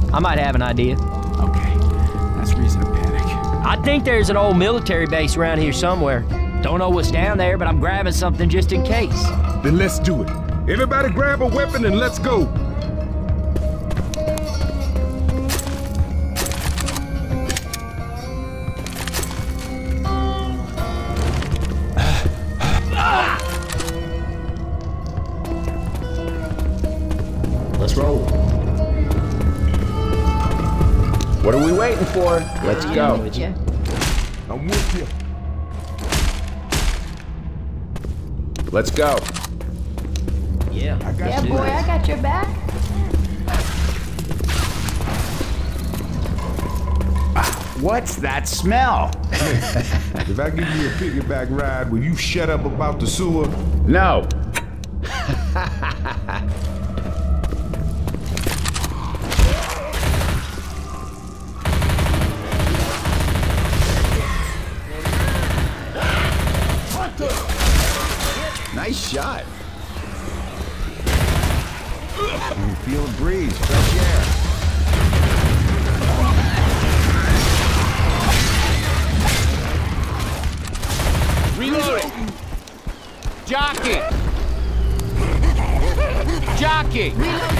I might have an idea. Okay, that's reason to panic. I think there's an old military base around here somewhere. Don't know what's down there, but I'm grabbing something just in case. Then let's do it. Everybody grab a weapon and let's go. Let's roll. What are we waiting for? Let's go. I'm with you. Let's go. Yeah. Yeah, boy, I got your back. What's that smell? If I give you a piggyback ride, will you shut up about the sewer? No. Nice shot. You feel a breeze, fresh air. Reloading. Jockey. Jockey.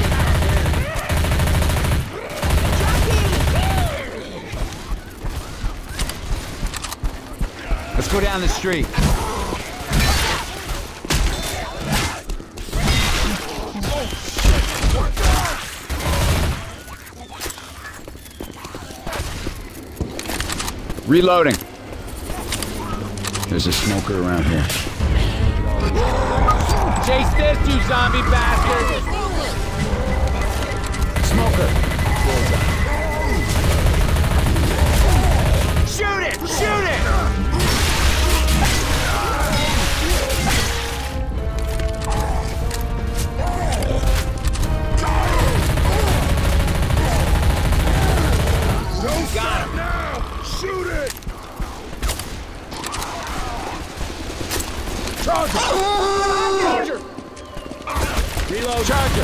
Let's go down the street. Reloading. There's a smoker around here. Chase this, you zombie bastard! Smoker. Shoot it! Shoot it! Got him. Now! Shoot it! Charger! Charger! Reload. Charger.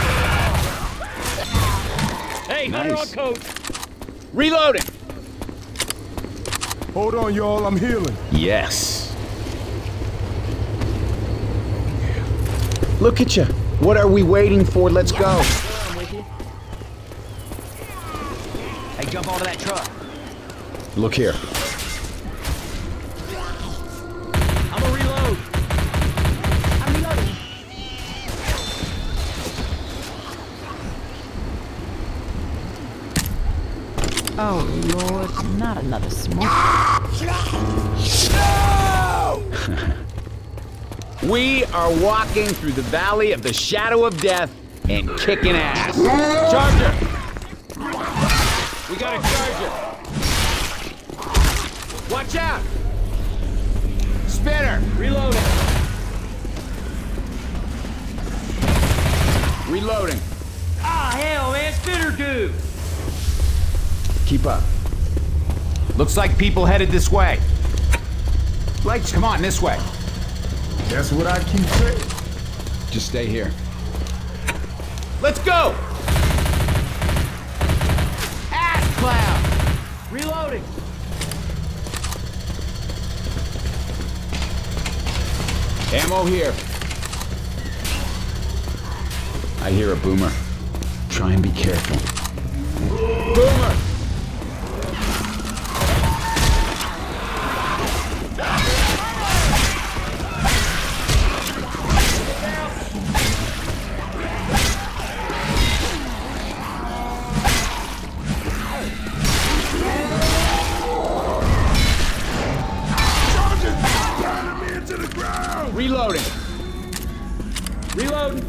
Hey, Hunter on coat. Reloading. Hold on, y'all. I'm healing. Yes. Look at you. What are we waiting for? Let's go. I'm with you. Hey, jump onto that truck. Look here. I'm gonna reload. I'm reloading. Oh, Lord, not another smoke. We are walking through the valley of the shadow of death and kicking ass. Charger! We got a charger. Watch out! Spinner! Reloading. Reloading. Ah, hell, man. Spinner dude. Keep up. Looks like people headed this way. Lights, come on, this way. That's what I keep saying. Just stay here. Let's go! Ass cloud! Reloading. Ammo here. I hear a boomer. Try and be careful. Boomer! Reloading. Reloading.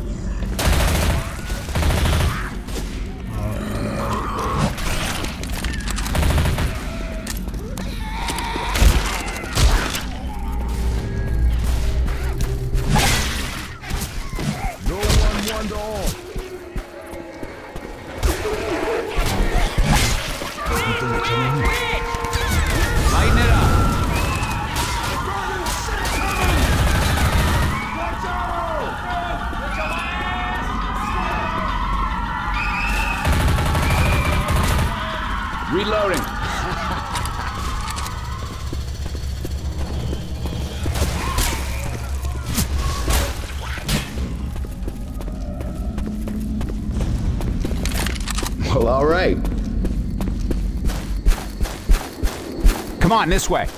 Reloading. Well, all right. Come on, this way.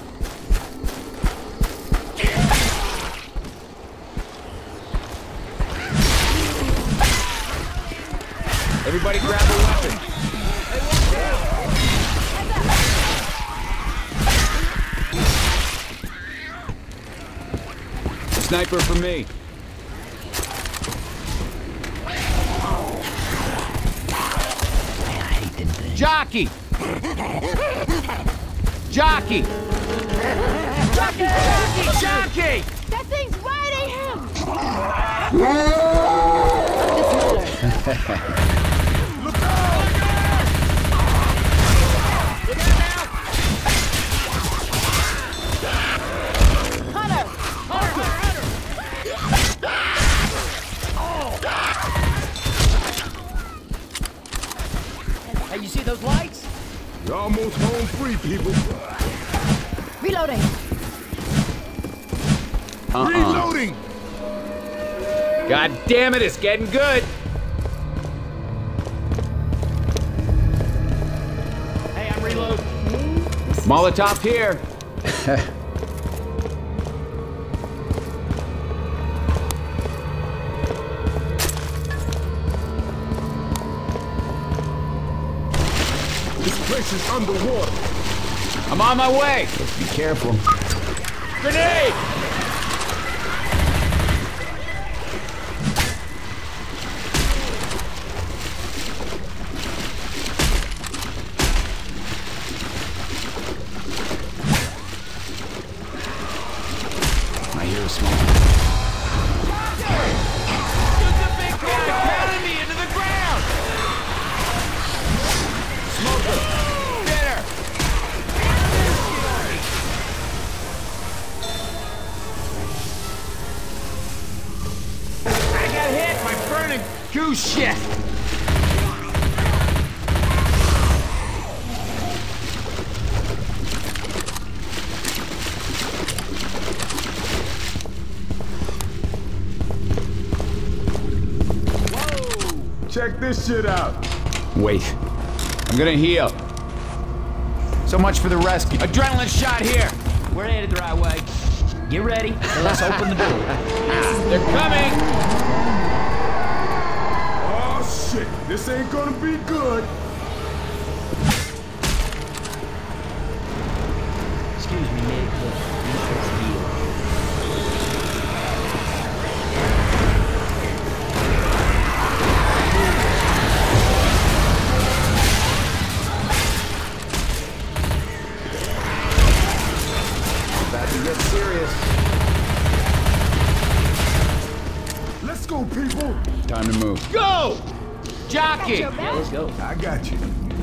Everybody grab a weapon. Sniper for me. Jockey! Jockey! Jockey! Jockey! Jockey! That thing's riding him! Look out! Hunter! Hey, you see those lights? You're almost home free, people. Reloading! Reloading! God damn it, it's getting good. Hey, I'm reloading. Molotov here. This place is underwater. I'm on my way. Be careful. Grenade! I hear a smoke. Shoot the big guy pounding me into the ground! Smoker! Dinner! I got hit by burning goose shit! Check this shit out. Wait. I'm gonna heal. So much for the rescue. Adrenaline shot here! We're headed the right way. Get ready, and let's open the door. They're coming! Oh shit, this ain't gonna be good. Excuse me, Nick, but let's heal. About to get serious. Let's go, people. Time to move. Go! Jockey! Yeah, let's go. I got you.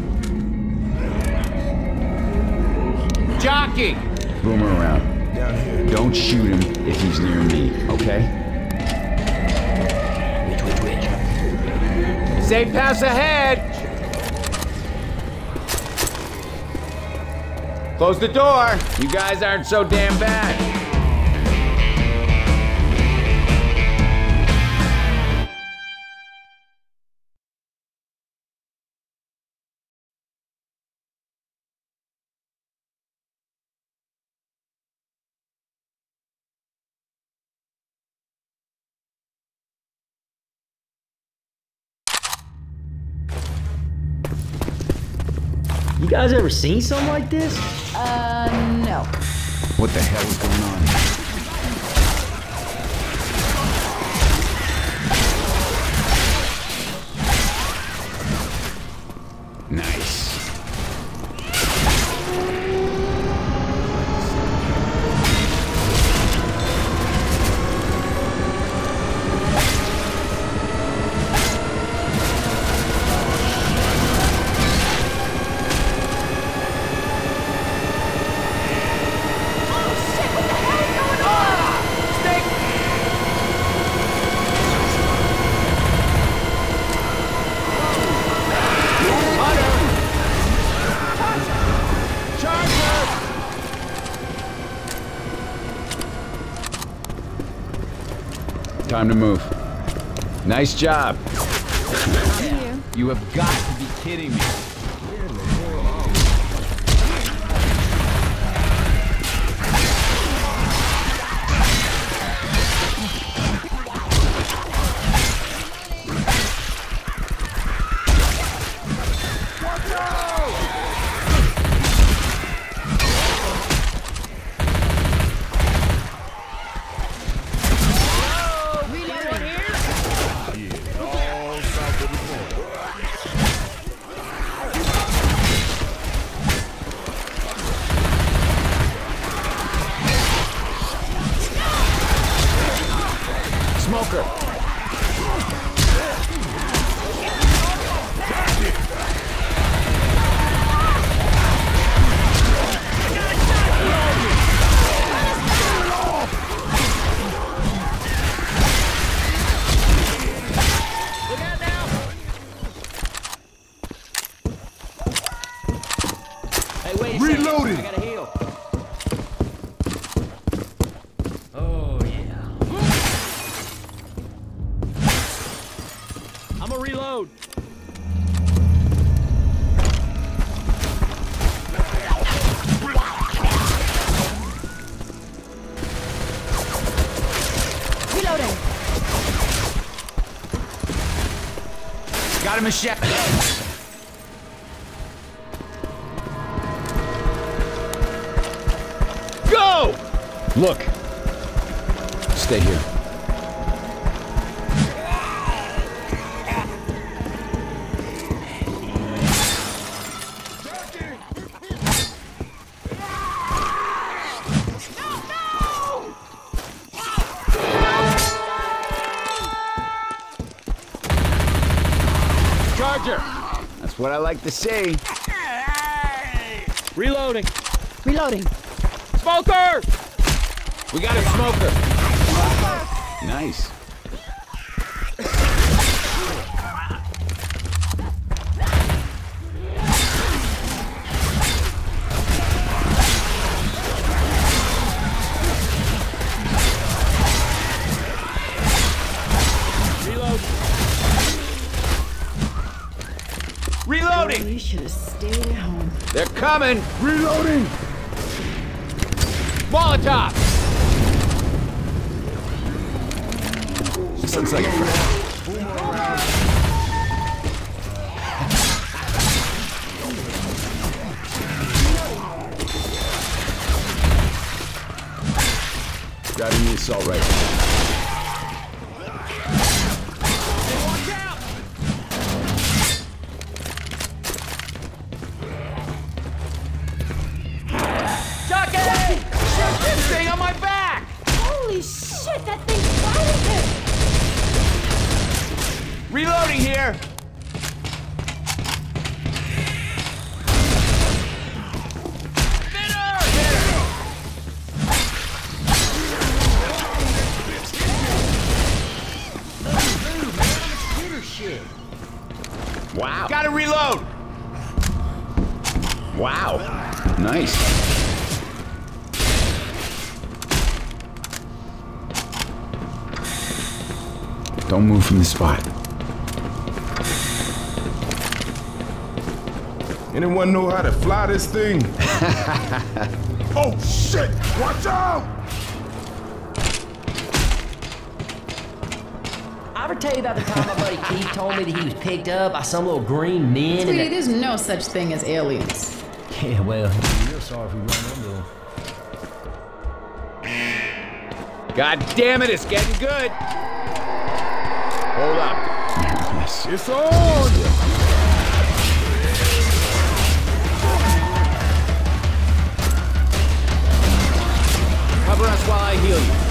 Jockey! Boomer around. Down here. Don't shoot him if he's near me, okay? Which? Safe pass ahead! Close the door. You guys aren't so damn bad. You guys ever seen something like this? No. What the hell is going on? Nice. time to move. Nice job. Here. You have got to be kidding me. Smoker. Hey, wait a Reloading. second. I gotta heal. Oh, yeah. I'm gonna reload. Reloading. Got a machete. Go! Look. Stay here. Charger. That's what I like to see. Reloading. Reloading. Smoker! We got a smoker. Nice. Reload. Reloading. You should have stayed at home. They're coming. Reloading! Molotov. This looks like a friend. Grabbing the assault rifle. Watch out! Jockey! Shoot this thing on my back! Holy shit, that thing's fighting! Reloading here. Wow. Gotta reload. Wow. Nice. Don't move from the spot. Anyone know how to fly this thing? Oh shit! Watch out! I ever tell you about the time my buddy Keith told me that he was picked up by some little green men? Tweety, And there's no such thing as aliens. yeah, well, you're real sorry if we run into them. God damn it, it's getting good. Hold up. Yes. It's on! Cover us while I heal you.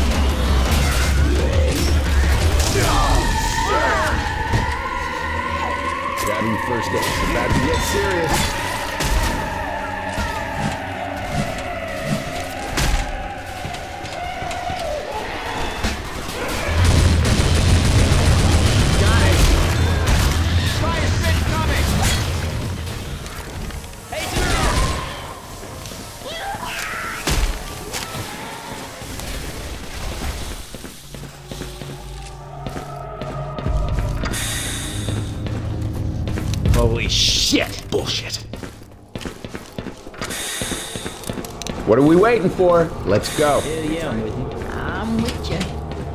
Grabbing first aid. It's about to get serious. Got it. Fire stick coming. Hey, dude! Holy shit! Bullshit. What are we waiting for? Let's go. Hell yeah, I'm with you. I'm with you.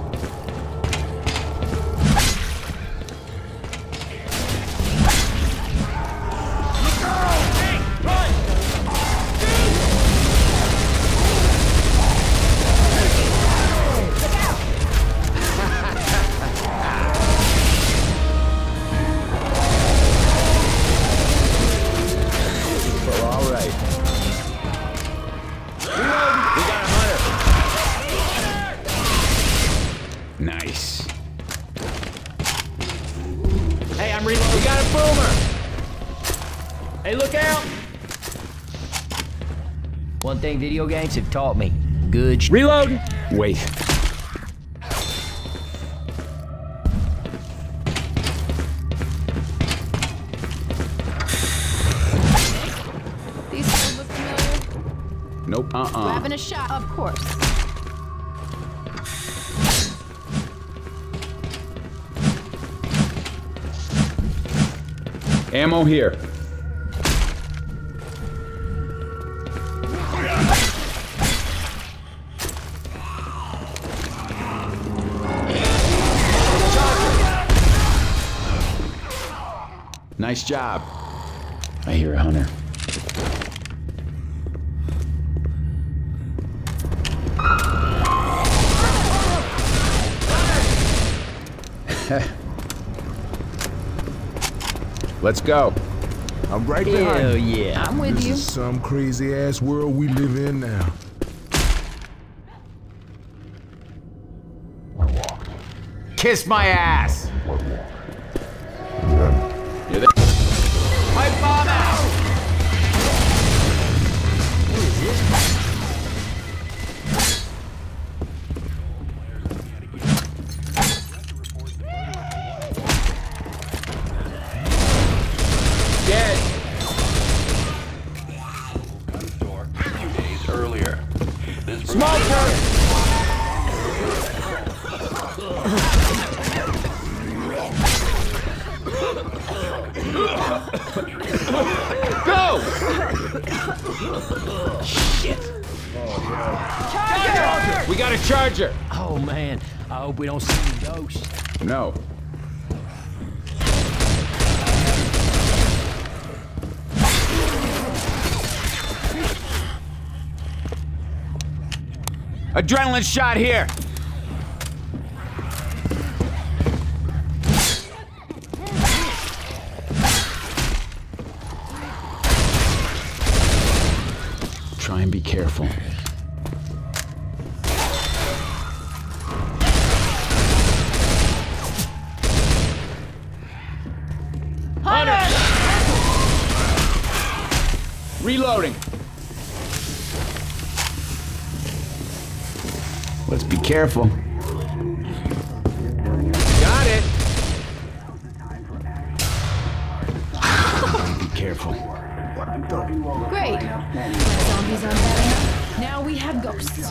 Nice. Hey, I'm reloading. We got a boomer! Hey, look out! One thing video games have taught me. Good Reload! Wait. These guys look familiar. Nope. Grabbing a shot, of course. Ammo here. Nice job. I hear a hunter. Let's go. I'm right Hell behind you. yeah. I'm with This you. is some crazy ass world we live in now. Kiss my ass. You're there. Pipe bomb out. Dead. Days earlier. This Smoker. Go! Shit. Charger! We got a charger. Oh, man. I hope we don't see any ghosts. No. Adrenaline shot here. Try and be careful. Hunter! Reloading. Let's be careful. Got it. Be careful. Great. Zombies aren't bad enough. Now we have ghosts.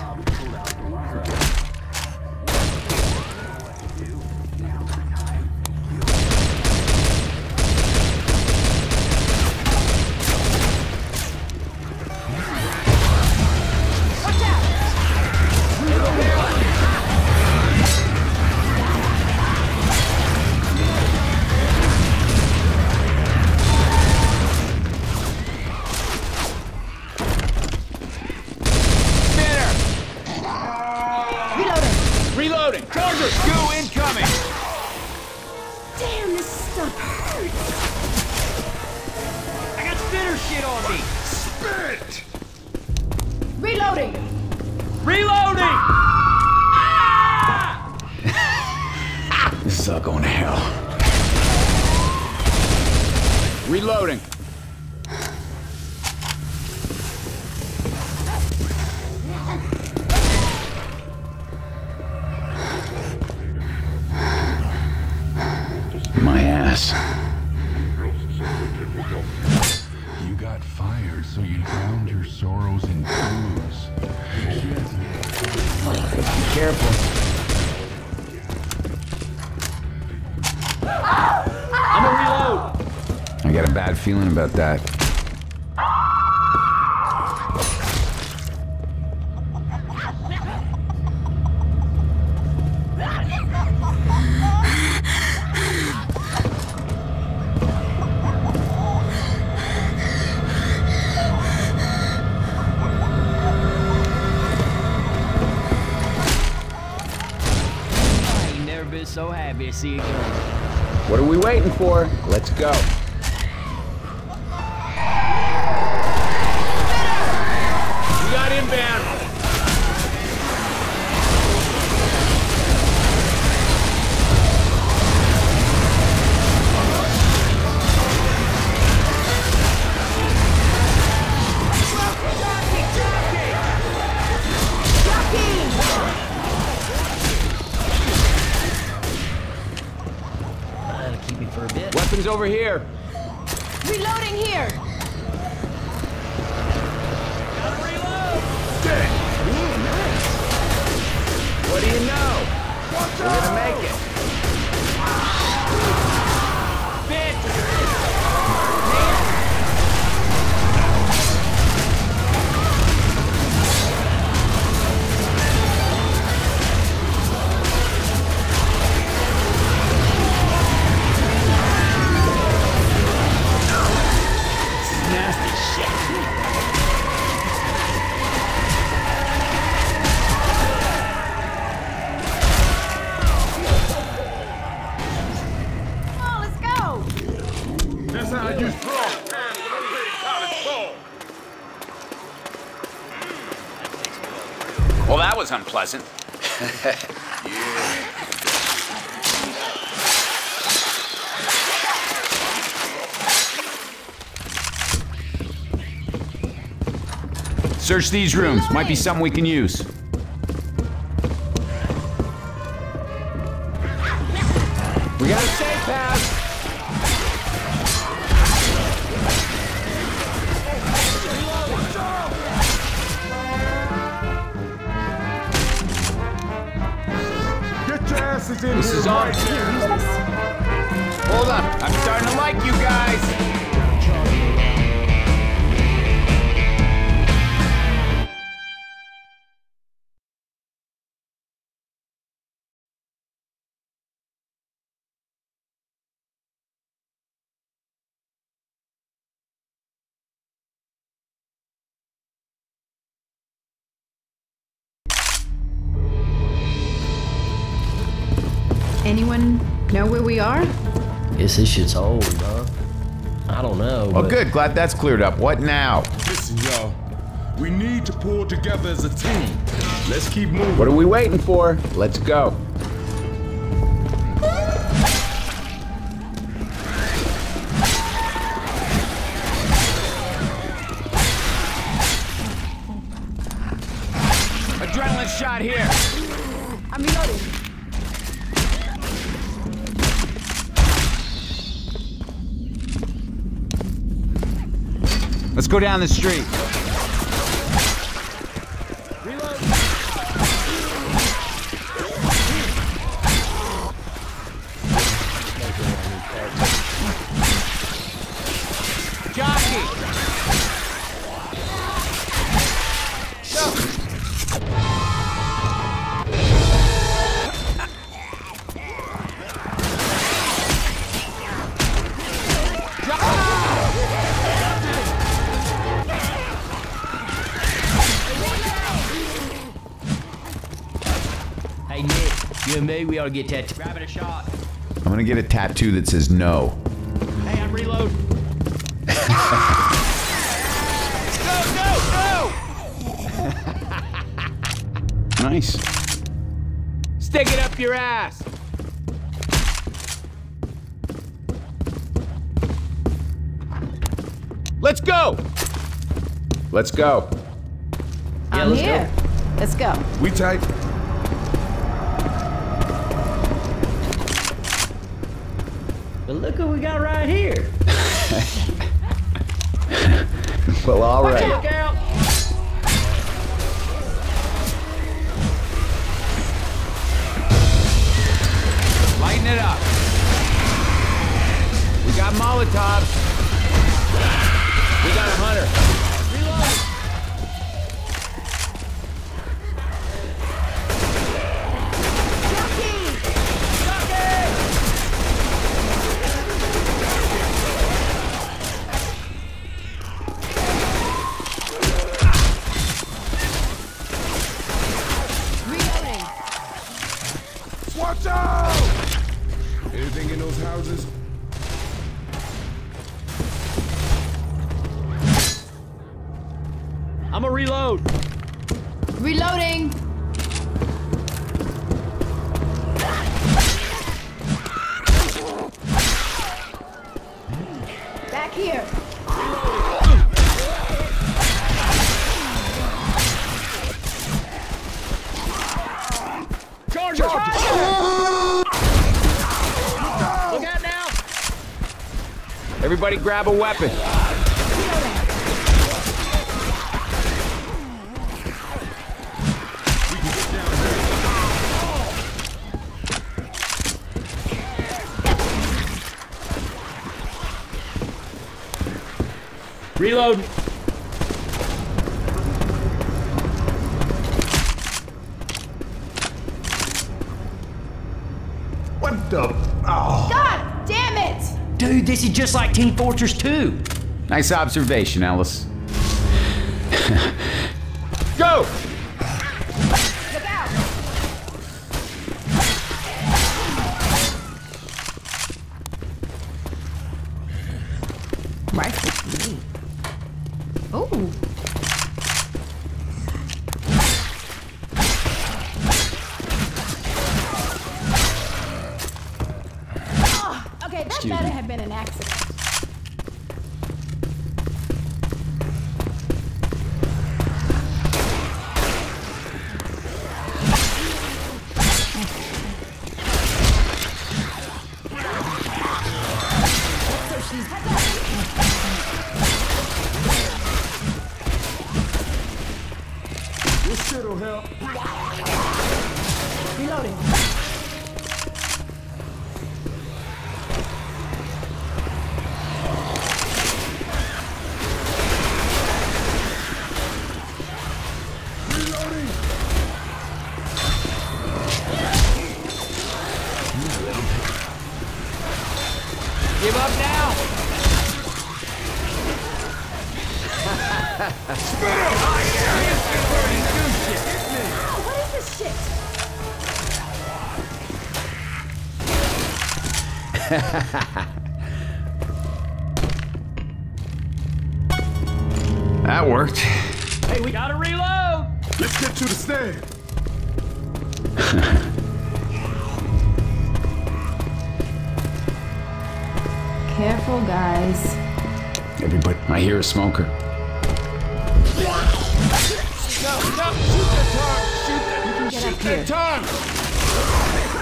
Reloading. Charger. Goo incoming. Damn, this stuff hurts. I got spitter shit on me! Spit! Reloading. Reloading! This is all going to hell. Reloading. My ass. You got fired, so you drowned your sorrows in booze. Be careful. I'm gonna reload! I got a bad feeling about that. So happy to see you again. What are we waiting for? Let's go. We got inbound. Keep me for a bit. Weapons over here. Reloading here. What do you know? We're gonna make it. Well, that was unpleasant. Search these rooms. Might be something we can use. We got a safe pass. This is on. Hold up. I'm starting to like you guys. Anyone know where we are? Guess this shit's old, huh? I don't know. Well, but good. Glad that's cleared up. What now? Listen, y'all. We need to pull together as a team. Let's keep moving. What are we waiting for? Let's go. Adrenaline shot here. I'm reloading. Let's go down the street. Jockey. Hey, Nick, you and me, we ought to get tattooed. Grabbing a shot. I'm gonna get a tattoo that says no. Hey, I'm reloading. Go! Nice. Stick it up your ass. Let's go. Let's go. Yeah, I'm let's here. Let's go. We tight. But look what we got right here. Well, all right. Look out. Lighten it up. We got Molotovs. We got a hunter. Watch out! Anything in those houses? I'ma reload. Reloading. Back here. Charger! Look out now! Everybody grab a weapon. Reload. What the? Oh. God damn it! Dude, this is just like Team Fortress 2. Nice observation, Ellis. Go! Look out! Rifle me. Ooh. Okay, that Excuse better me. have been an accident. So she's This shit'll help. reloading. Give up now! What is this shit? That worked. Hey, we gotta reload. Let's get to the stand. Careful, guys. Everybody, I hear a smoker. No, shoot the tongue! Shoot the tongue!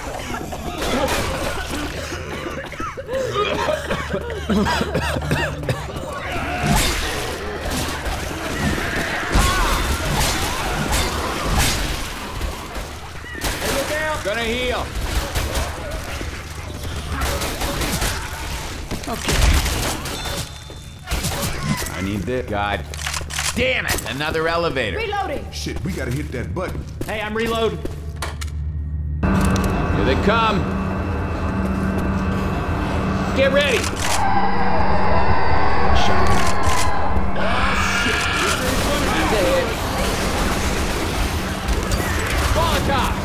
Gonna heal. I need this. God damn it! Another elevator. Reloading. Shit, we gotta hit that button. Hey, I'm reloading. Here they come. Get ready. Molotov.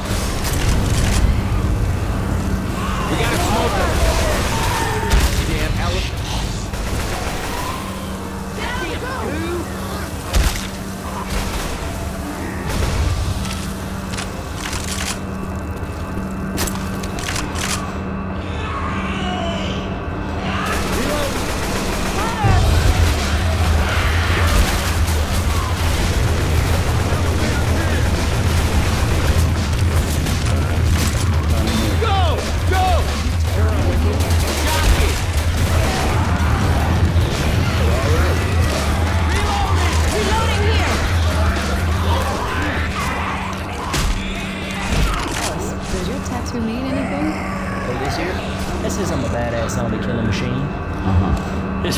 We got a smoker. Damn elephant.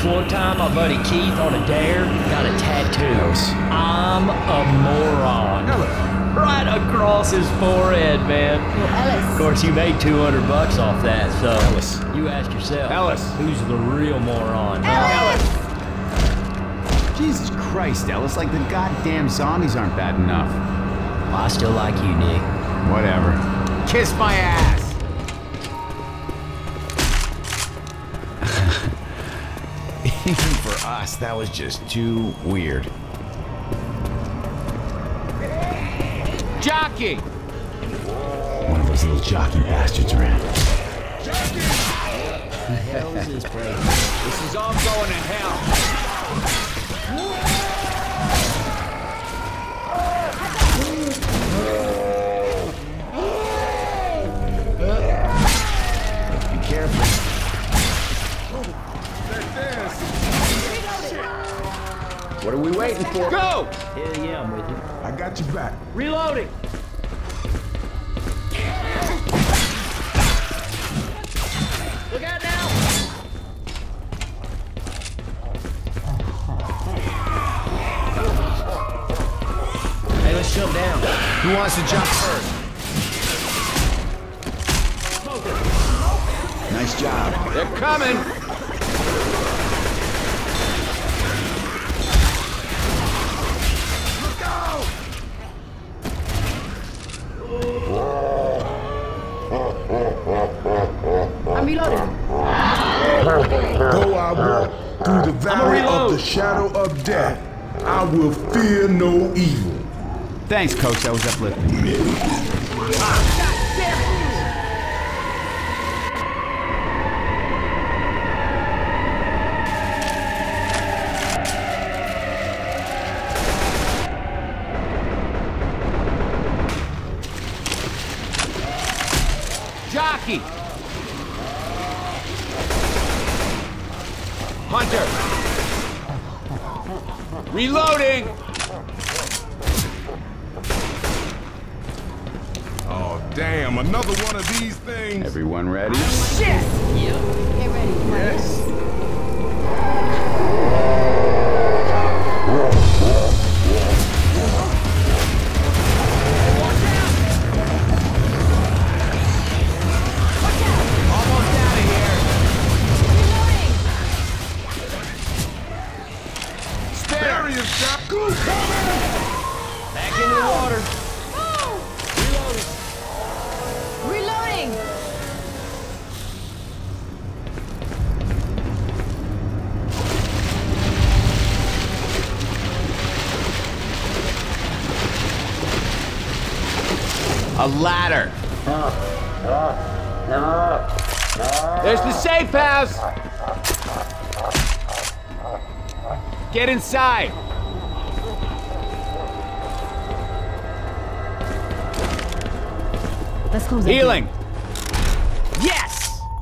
This one time, my buddy Keith on a dare got a tattoo. I'm a moron. Right across his forehead, man. Ellis. Of course, you made $200 off that, so Ellis. you ask yourself, Ellis. who's the real moron? Ellis! Jesus Christ, Ellis, like the goddamn zombies aren't bad enough. Well, I still like you, Nick. Whatever. Kiss my ass! Even for us, that was just too weird. Jockey! One of those little jockey bastards around. The hell is this place? This is all going to hell. Be careful. What are we waiting for? Go! Hell yeah, I'm with you. I got you back. Reloading! Look out now! Hey, let's jump down. Who wants to jump first? Nice job. They're coming! I'm reloading. Though I walk through the valley of the shadow of death, I will fear no evil. Thanks, Coach. That was uplifting. Jockey! Hunter! Reloading! Oh, damn, another one of these things. Everyone ready? Get ready. Yes. Back into the water. Reloading. A ladder. There's the safe house. Get inside. Let's close that Healing. Yes!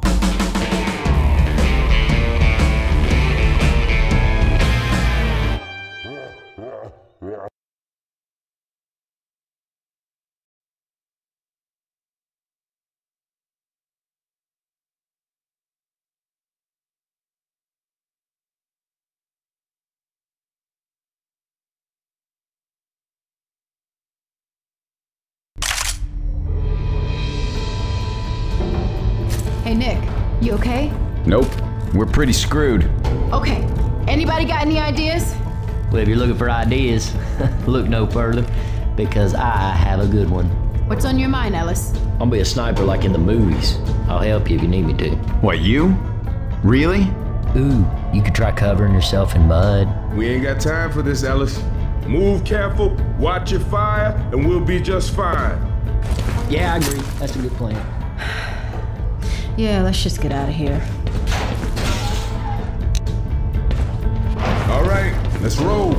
Hey, Nick, you okay? Nope. We're pretty screwed. Okay. Anybody got any ideas? Well, if you're looking for ideas, look no further, because I have a good one. What's on your mind, Ellis? I'll be a sniper like in the movies. I'll help you if you need me to. What, you? Really? Ooh, you could try covering yourself in mud. We ain't got time for this, Ellis. Move careful, watch your fire, and we'll be just fine. Yeah, I agree. That's a good plan. Yeah, let's just get out of here. All right, let's roll.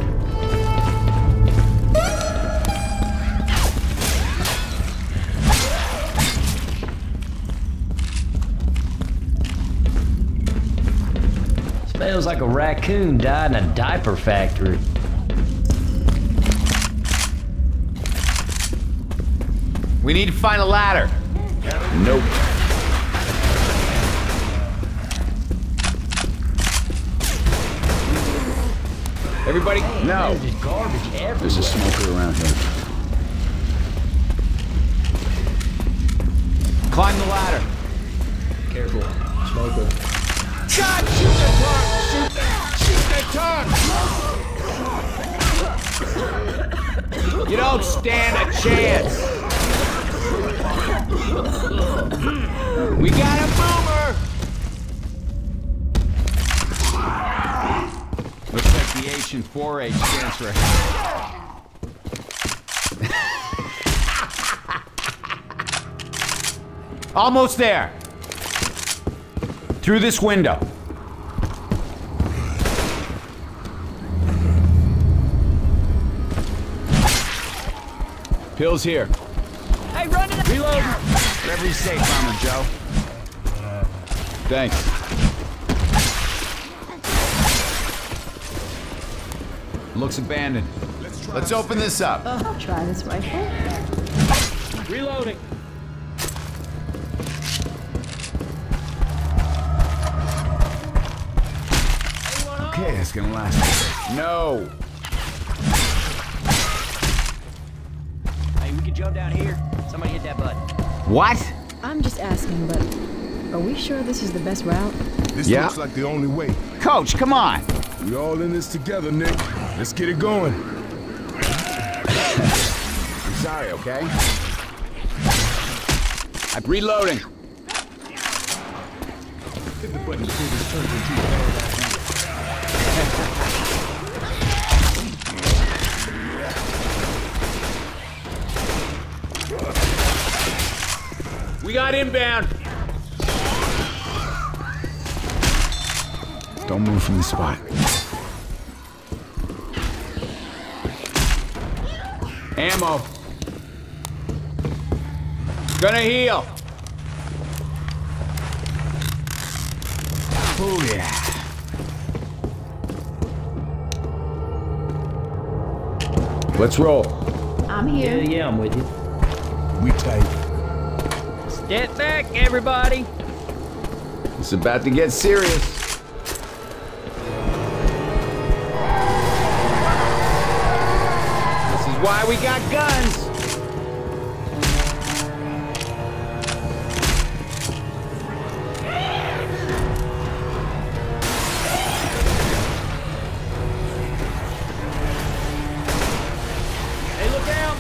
Smells like a raccoon died in a diaper factory. We need to find a ladder. Nope. Everybody, no. There's just garbage everywhere. There's a smoker around here. Climb the ladder. Careful. Smoker. God, shoot the truck! Shoot the truck! You don't stand a chance. We got a boomer! Looks like the H in 4H stands for... Almost there. Through this window. Pills here. Hey, run it! Reload! Whatever you say, Farmer Joe. Thanks. Looks abandoned. Let's open this up. I'll try this rifle. Reloading. Okay, it's gonna last. No. Hey, we can jump down here. Somebody hit that button. What? I'm just asking, but are we sure this is the best route? This Yeah. looks like the only way. Coach, come on. We all in this together, Nick. Let's get it going. I'm sorry, okay? I'm reloading. Hit the button before this turns into a bad We got inbound. Don't move from the spot. Ammo. Gonna heal. Oh yeah. Let's roll. I'm here. Yeah, I'm with you. We tight. Get back, everybody! It's about to get serious. This is why we got guns. Hey, look out!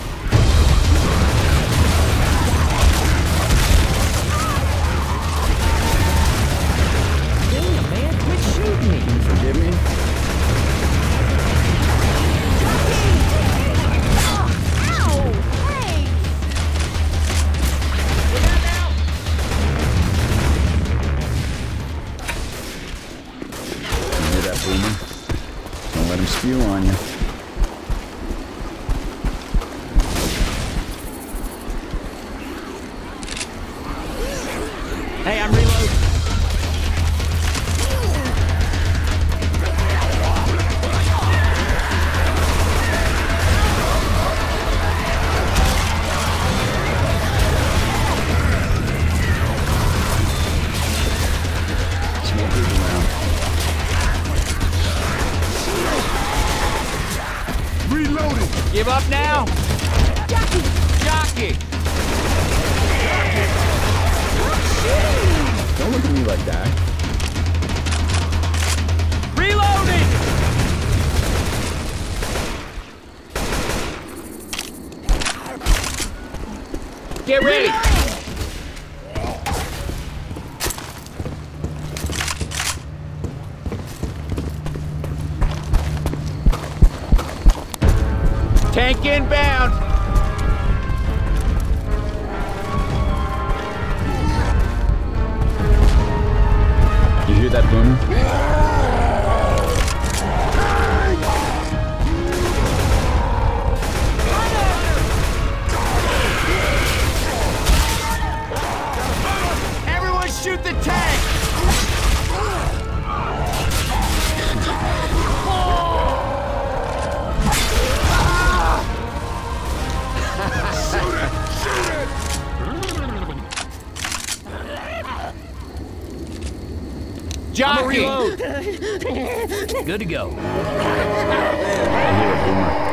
Damn, man, quit shooting me! Forgive me? You hear that, Boomer? Don't let him spew on you. Hey, I'm reloading. Smokers around. Reloading. Give up now! Jockey! Jockey! Don't look at me like that. Reloading! Get ready! Tank inbound! You hear that, Boomer? Everyone shoot the tank! Jockey! Reload! Good to go. I hear it, Boomer.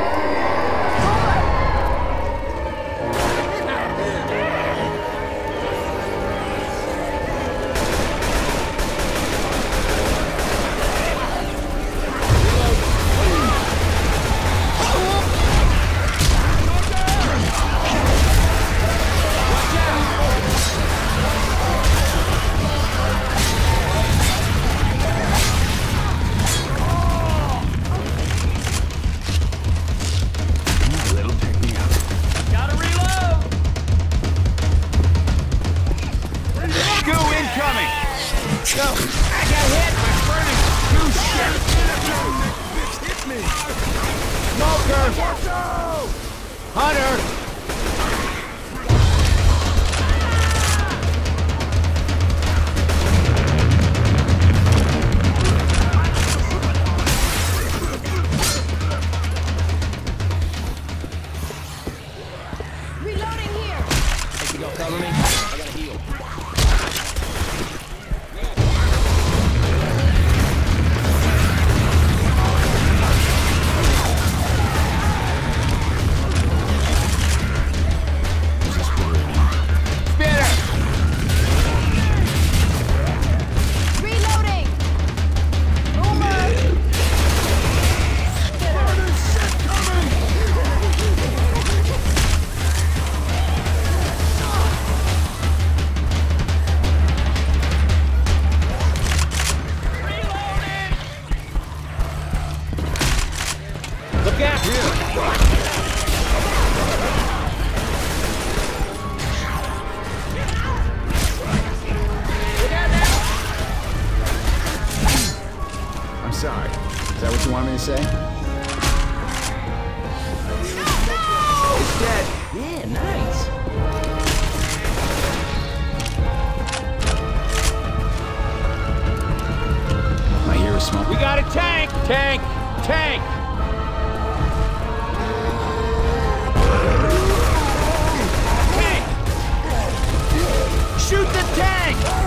Sorry. Is that what you wanted me to say? It's dead. Yeah, nice. I hear a smoke. We got a tank! Tank! Tank! Tank! Shoot the tank!